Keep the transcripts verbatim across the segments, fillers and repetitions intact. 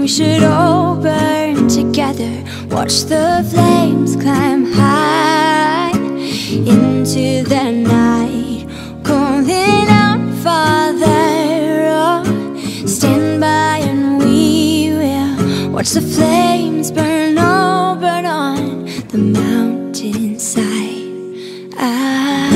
we should all burn together. Watch the flames climb high into the night, calling out, Father, oh, stand by and we will watch the flames burn, oh, burn on the mountainside. I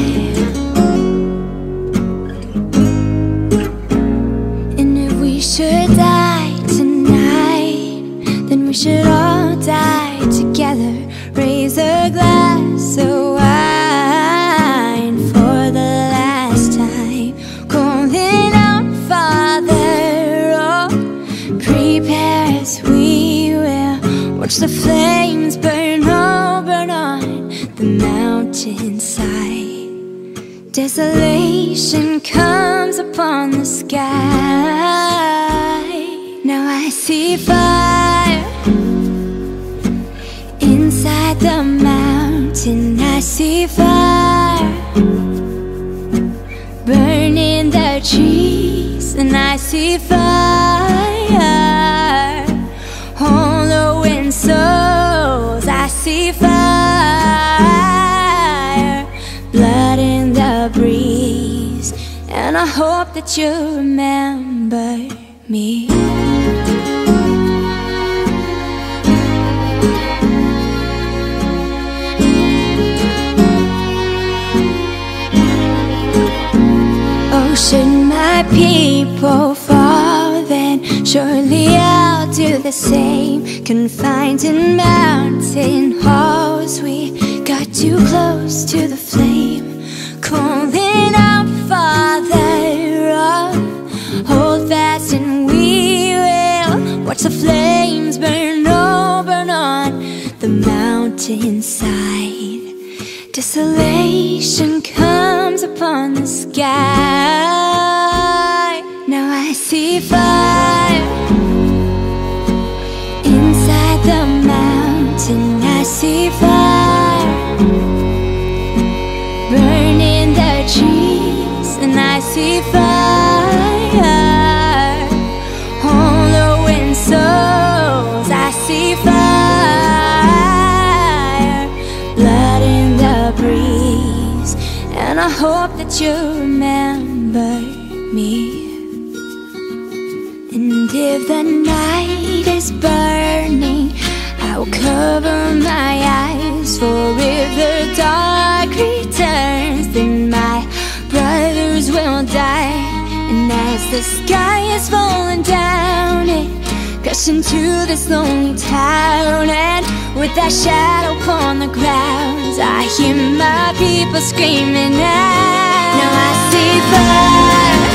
And if we should die tonight, then we should all die together. Raise a glass of wine for the last time, calling out, Father, oh, prepare as we will watch the flames burn, oh, burn on the mountainside. Desolation comes upon the sky. Now I see fire inside the mountain. I see fire burning the trees, and I see fire hollowing souls. I see fire, blood in the breeze, and I hope that you remember me. Oh, should my people fall, then surely I'll do the same. Confined in mountain halls, we got too close to the flame, calling out, Father, oh, hold fast and we will watch the flames burn, oh, burn on the mountainside. Desolation comes upon the sky. Now I see fire inside the mountain. I see fire burning the trees, and I see fire hollowing souls. I see fire, blood in the breeze, and I hope that you remember me. And if the night is burning, I will cover my eyes, for if the dark returns, then my brothers will die. And as the sky is falling down, it crashed into this lonely town, and with that shadow upon the ground, I hear my people screaming out. Now I see fire